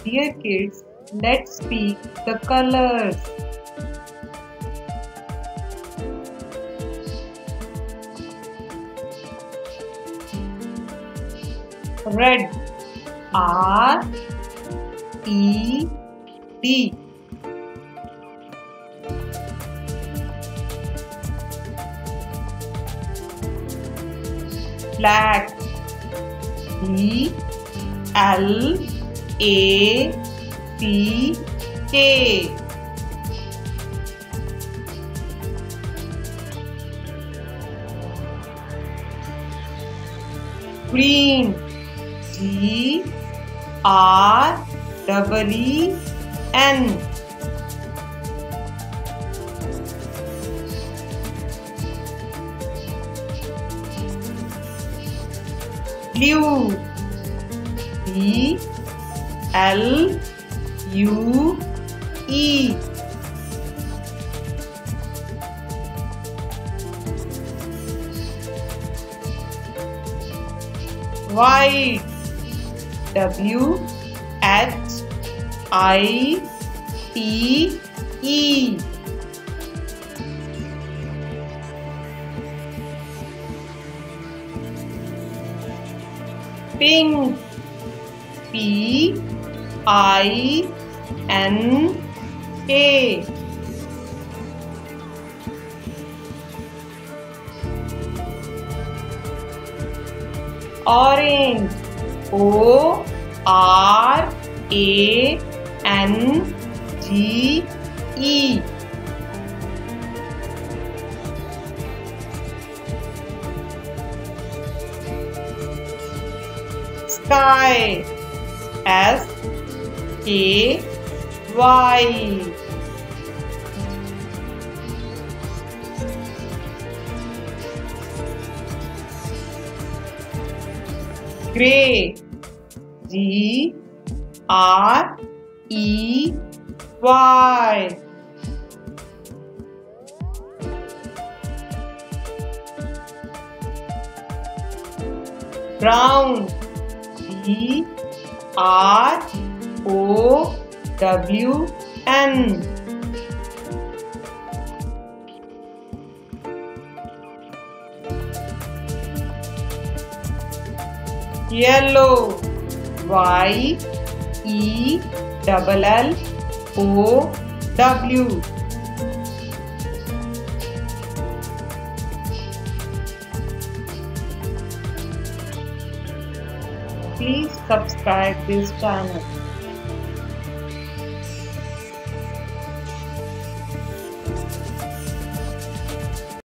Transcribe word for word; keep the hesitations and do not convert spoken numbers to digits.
Dear kids, let's speak the colors. Red. R E D. Black. B L A C K. Green. G R E E N. Blue. B L U E. White. W H I T E. Pink. P I N K. Orange. O R A N G E. Sky. S K Y. Grey. G R E Y. Brown. B R O W N. Yellow. Y E L L O W. Please subscribe this channel.